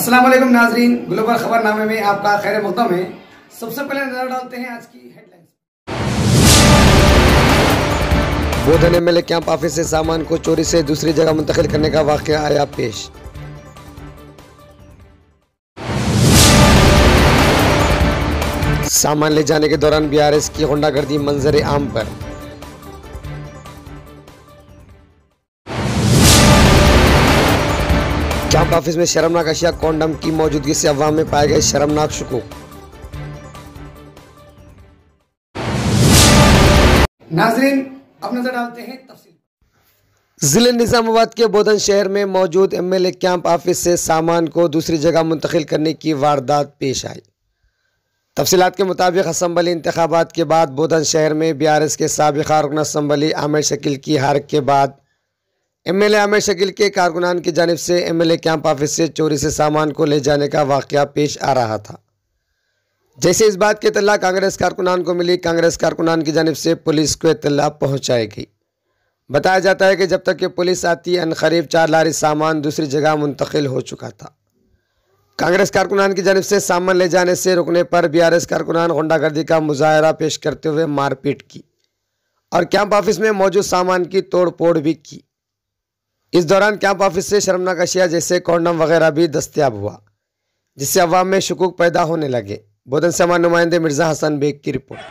अस्सलाम वालेकुम नाजरीन, ग्लोबल खबरनामे में आपका खैर मक़दम है। सबसे पहले नजर डालते हैं आज की headlines. Bodhan MLA camp office से सामान को चोरी से दूसरी जगह मुंतकिल करने का वाकया आया पेश। सामान ले जाने के दौरान बीआरएस की गुंडागर्दी मंजर आम पर। कैंप ऑफिस में शर्मनाक अशिया कॉन्डम की मौजूदगी से अवाम में पाए गए शर्मनाक शकूक। नाजरीन अब नजर डालते हैं तफसील। जिले निजामाबाद के बोधन शहर में मौजूद एमएलए कैंप ऑफिस से सामान को दूसरी जगह मुंतकिल करने की वारदात पेश आई। तफसीलात के मुताबिक असम्बली इंतखाबात के बाद बोधन शहर में बीआरएस के साबिक़ा रुकन असम्बली आमिर शकील की हार के बाद एमएलए आमिर शकील के कारकुनान की जानिब से एमएलए कैंप ऑफिस से चोरी से सामान को ले जाने का वाकया पेश आ रहा था। जैसे इस बात की इत्तला कांग्रेस कारकुनान को मिली, कांग्रेस कारकुनान की जानिब से पुलिस को इत्तला पहुंचाई गई। बताया जाता है कि जब तक कि पुलिस आती अनकरीब 4 लारी सामान दूसरी जगह मुंतकिल हो चुका था। कांग्रेस कारकुनान की जानिब से सामान ले जाने से रुकने पर बीआरएस कारकुनान गुंडागर्दी का मुजाहरा पेश करते हुए मारपीट की और कैंप ऑफिस में मौजूद सामान की तोड़ फोड़ भी की। इस दौरान कैंप ऑफिस से शर्मनाक अशिया जैसे कॉन्डम वगैरह भी दस्तयाब हुआ, जिससे अवाम में शुकूक पैदा होने लगे। बोधन से हमारे नुमाइंदे मिर्जा हसन बेग की रिपोर्ट।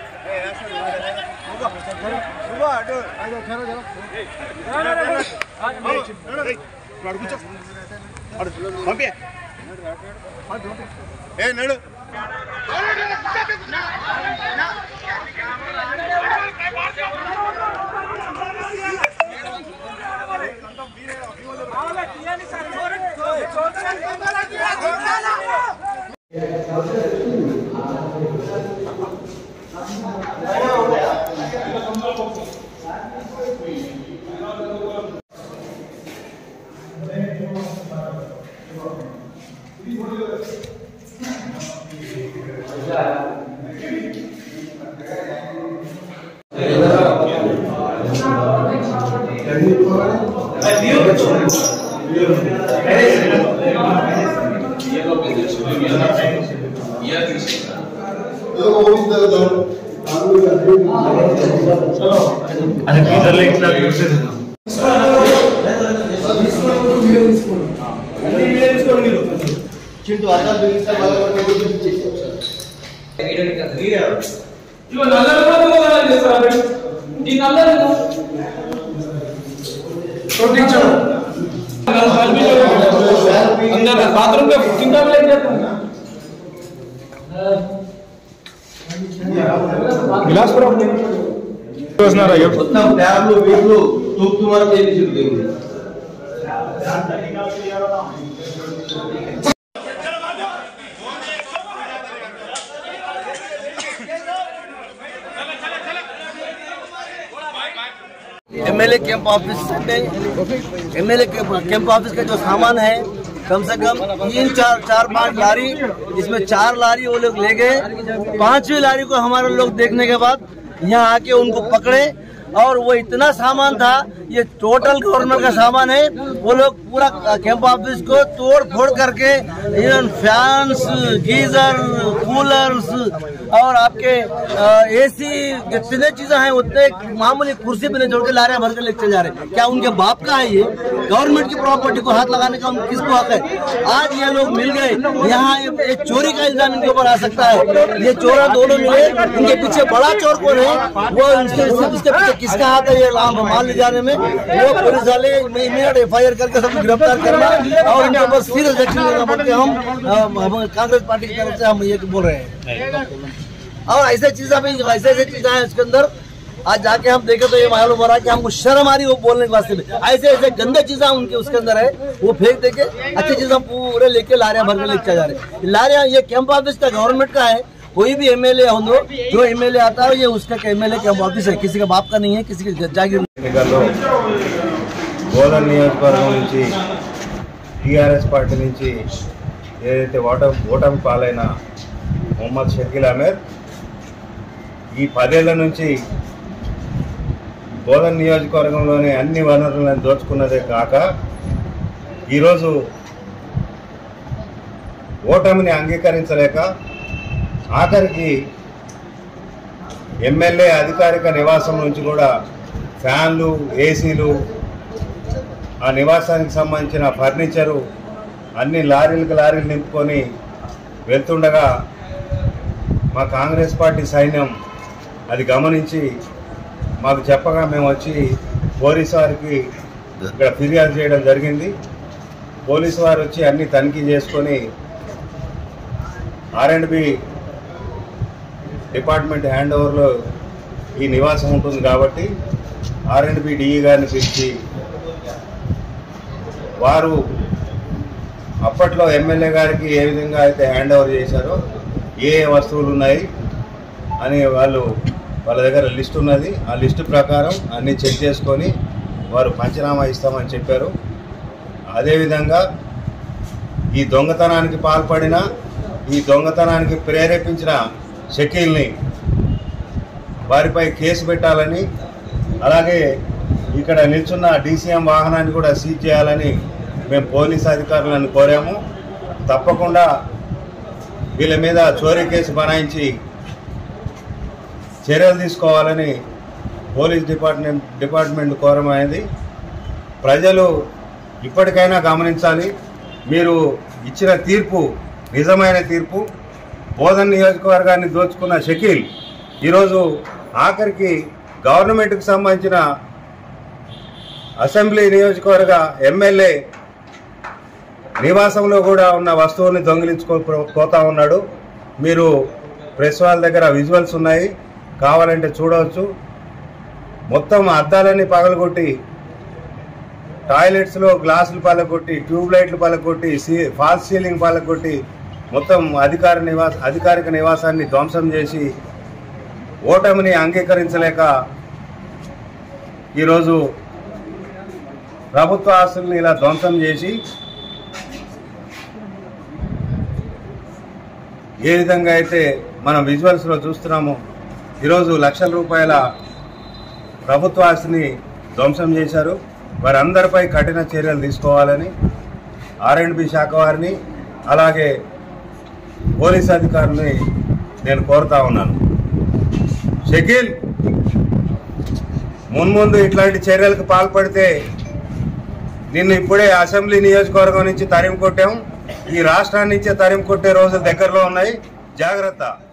बाथरूम में चिंता में लेके जाता हूं गिलास पर योजना रही మొత్తం ట్యాబ్లు వీళ్ళు తూపు వరకు చేయించింది एमएलए कैंप ऑफिस में एमएलए कैंप ऑफिस का जो सामान है कम से कम 3-4-5 लारी, इसमें 4 लारी वो लोग ले गए। 5वीं लारी को हमारे लोग देखने के बाद यहाँ आके उनको पकड़े और वो इतना सामान था, ये टोटल गवर्नमेंट का सामान है। वो लोग पूरा कैंप ऑफिस को तोड़ फोड़ करके इवन फैंस, गीजर, कूलर्स और आपके एसी जितने चीजें हैं उतने मामूली कुर्सी भी नहीं छोड़ के लारे भर के लेके जा रहे। क्या उनके बाप का है? ये गवर्नमेंट की प्रॉपर्टी को हाथ लगाने का किसको हक है? आज ये लोग मिल गए, यहाँ एक चोरी का इल्जाम इनके ऊपर आ सकता है। ये चोरा दोनों मिले, इनके पीछे बड़ा चोर कौन है? वो इसके पीछे किसका हाथ है ये माल ले जाने में? वो पुलिस वाले इमीडिएट एफआईआर करके सब गिरफ्तार करना और इनके ऊपर सीरियस एक्शन लेना पड़ के हम कांग्रेस पार्टी की तरफ से हम ये बोल रहे हैं। और ऐसे चीजें भी ऐसे चीजें हैं इसके अंदर। आज जाके हम देखे तो ये मालूम हो रहा है कि हमको शर्म आ रही है वो बोलने के वास्ते में। ऐसे गंदे चीजें उनके उसके अंदर है, वो फेंक देके अच्छी चीजें पूरे लेके लारियां भर के लेके जा रहे। लारियां ये कैंप ऑफिस का गवर्नमेंट का है। कोई भी एमएलए हो, जो एमएलए आता है ये उसका एमएलए कैंप ऑफिस है, किसी का बाप का नहीं है, किसी की जागीर। बोधन నియోజకవర్గం నుంచి టీఆర్ఎస్ పార్టీ నుంచి ఏదైతే ఓటమి పాలైన మొహమ్మద్ షకీల్ అమీర్ ఈ 10 ఏళ్ల నుంచి బోధన్ నియోజకవర్గంలోని అన్ని వనరులను దోచుకున్నదే కాక ఈరోజు ఓటమిని అంగీకరించలేక ఆఖరికి ఎమ్మెల్యే అధికారిక నివాసం నుంచి కూడా ఫ్యాన్లు, ఏసీలు, ఆ నివాసానికి సంబంధించిన ఫర్నిచరు అన్ని లారీలు నింపుకొని వెళ్తుండగా మా కాంగ్రెస్ పార్టీ సైన్యం అది గమనించి మాకు చెప్పగా మేము వచ్చి పోలీసు వారికి ఇక్కడ ఫిర్యాదు చేయడం జరిగింది. పోలీసు వారు వచ్చి అన్ని తనిఖీ చేసుకొని R&B డిపార్ట్మెంట్ హ్యాండ్ ఓవర్లో ఈ నివాసం ఉంటుంది కాబట్టి R&B DE గారిని పిలిచి వారు అప్పట్లో ఎమ్మెల్యే గారికి ఏ విధంగా అయితే హ్యాండ్ ఓవర్ చేశారో ఏ వస్తువులు ఉన్నాయి అని వాళ్ళ దగ్గర లిస్ట్ ఉన్నది. ఆ లిస్టు ప్రకారం అన్నీ చెక్ చేసుకొని వారు పంచనామా ఇస్తామని చెప్పారు. అదేవిధంగా ఈ దొంగతనానికి పాల్పడిన, ఈ దొంగతనానికి ప్రేరేపించిన షకీల్ని వారిపై కేసు పెట్టాలని, అలాగే ఇక్కడ నిల్చున్న DCM వాహనాన్ని కూడా సీజ్ చేయాలని మేము పోలీస్ అధికారులను కోరాము. తప్పకుండా వీళ్ళ మీద చోరీ కేసు బనాయించి చర్యలు తీసుకోవాలని పోలీస్ డిపార్ట్మెంట్ కోరమైనది. ప్రజలు ఇప్పటికైనా గమనించాలి. మీరు ఇచ్చిన తీర్పు నిజమైన తీర్పు. బోధన్ నియోజకవర్గాన్ని దోచుకున్న షకీల్ ఈరోజు ఆఖరికి గవర్నమెంట్కి సంబంధించిన అసెంబ్లీ నియోజకవర్గ ఎమ్మెల్యే నివాసంలో కూడా ఉన్న వస్తువుని దొంగిలించుకోపోతా ఉన్నాడు. మీరు ప్రెస్ వాళ్ళ దగ్గర విజువల్స్ ఉన్నాయి, కావాలంటే చూడవచ్చు. మొత్తం అద్దాలన్నీ పగలగొట్టి, టాయిలెట్స్లో గ్లాసులు పగలగొట్టి, ట్యూబ్ లైట్లు పగలగొట్టి, ఫాల్స్ సీలింగ్ పగలగొట్టి మొత్తం అధికారిక నివాసాన్ని ధ్వంసం చేసి ఓటమిని అంగీకరించలేక ఈరోజు ప్రభుత్వ ఆస్తుల్ని ఇలా ధ్వంసం చేసి ఏ విధంగా అయితే మనం విజువల్స్లో చూస్తున్నామో ఈరోజు లక్షల రూపాయల ప్రభుత్వ ఆస్తిని ధ్వంసం చేశారు. వారందరిపై కఠిన చర్యలు తీసుకోవాలని R&B శాఖ వారిని, అలాగే పోలీస్ అధికారులని నేను కోరుతా ఉన్నాను. షకీల్ మున్ముందు ఇట్లాంటి చర్యలకు పాల్పడితే నిన్ను ఇప్పుడే అసెంబ్లీ నియోజకవర్గం నుంచి తరిమి కొట్టాం. ఈ రాష్ట్రాన్ని నుంచే తరిమి కొట్టే రోజులు దగ్గరలో ఉన్నాయి. జాగ్రత్త.